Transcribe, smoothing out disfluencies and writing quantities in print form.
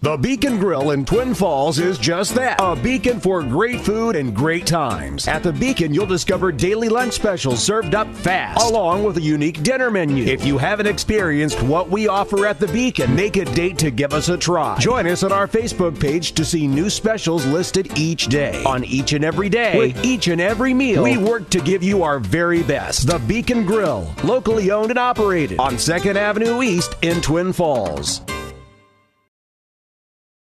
The Beacon Grill in Twin Falls is just that, a beacon for great food and great times. At the Beacon, you'll discover daily lunch specials served up fast, along with a unique dinner menu. If you haven't experienced what we offer at the Beacon, make a date to give us a try. Join us on our Facebook page to see new specials listed each day. On each and every day, with each and every meal, we work to give you our very best. The Beacon Grill, locally owned and operated on 2nd Avenue East in Twin Falls.